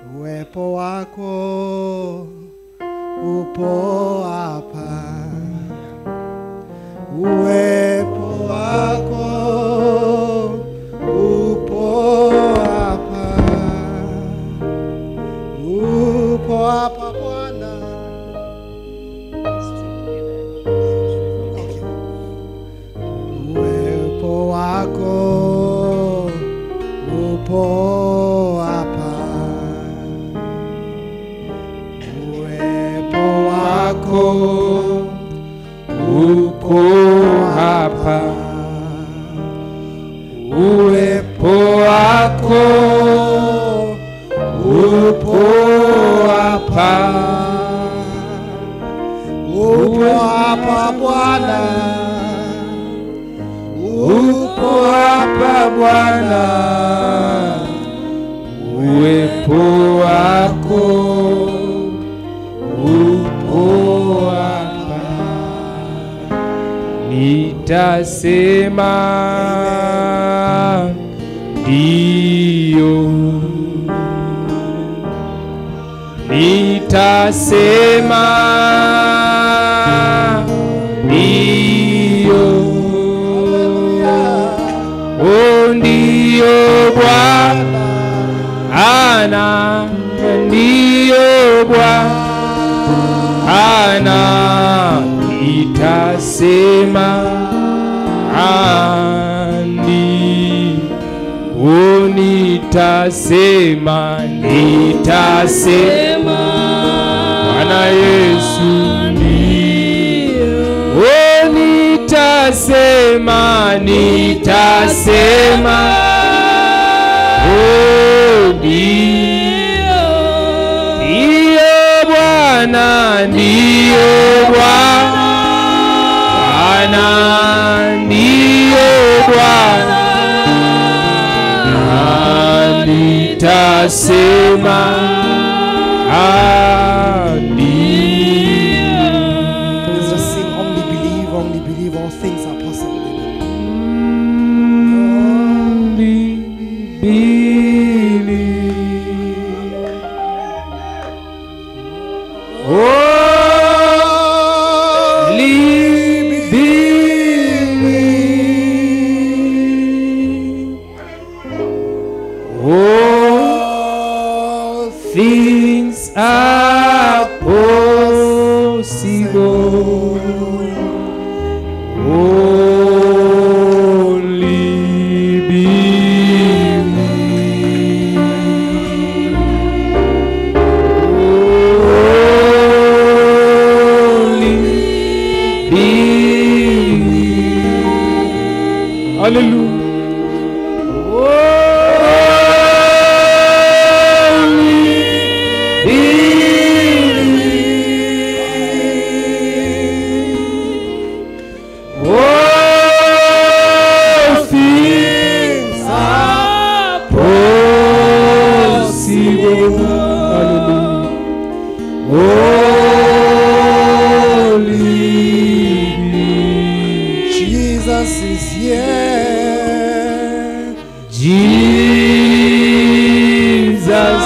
Uwepo wako upo hapa. Uwepo wako upo hapa. Upo hapa Bwana. Uwepo wako upo hapa. Uwepo wako upo hapa. Uwepo wako upo hapa. upo hapa Bwana. Upo hapa Bwana. Uwepo wako upo hapa. Nitasema ndio. Nitasema ndio. Oh, ndio Bwana, ndio Bwana. Nitasema ndio. Nitasema Bwana Yesu ndio. Oh, nitasema oh, ndio. Ndio Bwana, ndio Bwana, ndio Bwana. Nitasema ndio. Let's just sing, only believe all things are possible. Only believe. Only believe. All things are possible. Only believe. Only believe. Hallelujah. Jesus is here. Jesus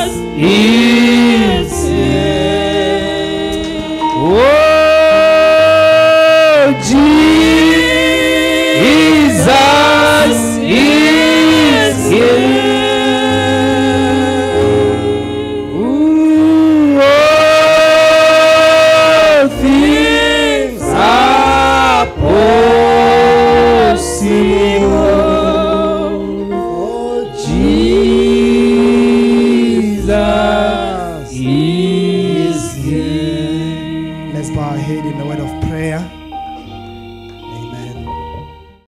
is here. Oh, Jesus is here. Ooh, all things are possible. Oh, Jesus is here. Let's bow our head in the word of prayer.